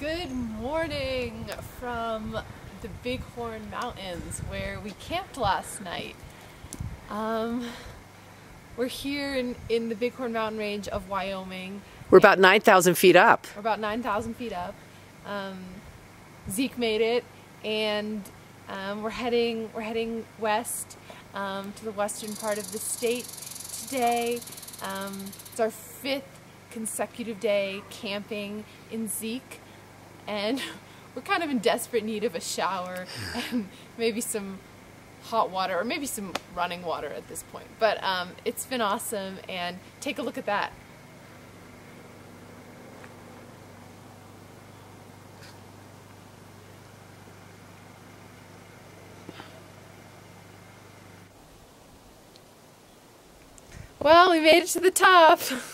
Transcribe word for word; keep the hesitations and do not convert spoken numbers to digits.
Good morning from the Bighorn Mountains where we camped last night. Um, we're here in, in the Bighorn Mountain range of Wyoming. We're about nine thousand feet up. We're about nine thousand feet up. Um, Zeke made it, and um, we're heading we're heading west um, to the western part of the state today. Um, it's our fifth consecutive day camping in Zeke, and we're kind of in desperate need of a shower and maybe some hot water, or maybe some running water at this point. But um, it's been awesome, and take a look at that. Well, we made it to the top.